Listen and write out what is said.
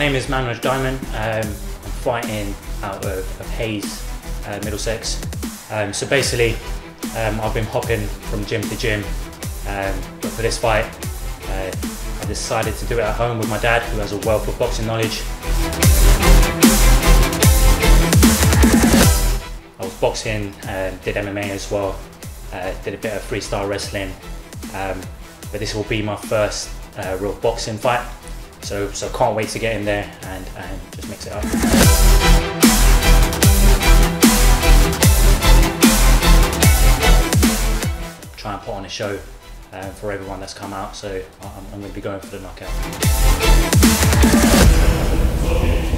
name is Manraj Dhiman. I'm fighting out of Hayes, Middlesex. So basically, I've been hopping from gym to gym, but for this fight, I decided to do it at home with my dad, who has a wealth of boxing knowledge. I was boxing, did MMA as well, did a bit of freestyle wrestling, but this will be my first real boxing fight. So can't wait to get in there and just mix it up. Try and put on a show for everyone that's come out, so I'm going to be going for the knockout.